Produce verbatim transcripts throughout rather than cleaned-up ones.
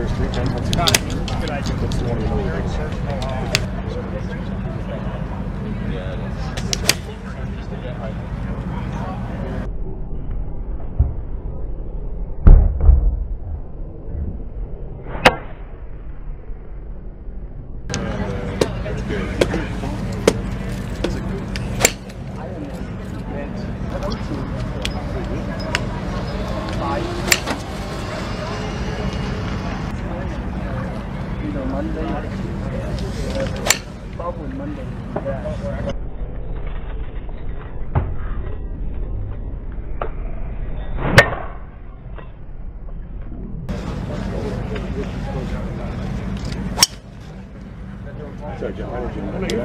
there's three ten. What's the good idea? What's the one in the middle? That's good. That's a good. Either Monday, probably Monday. Yeah. Sorry, John. Why did you want to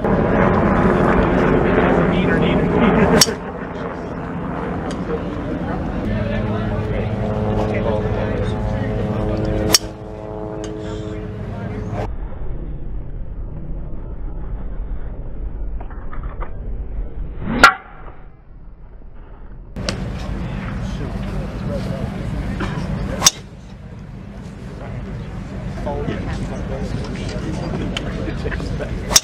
do that?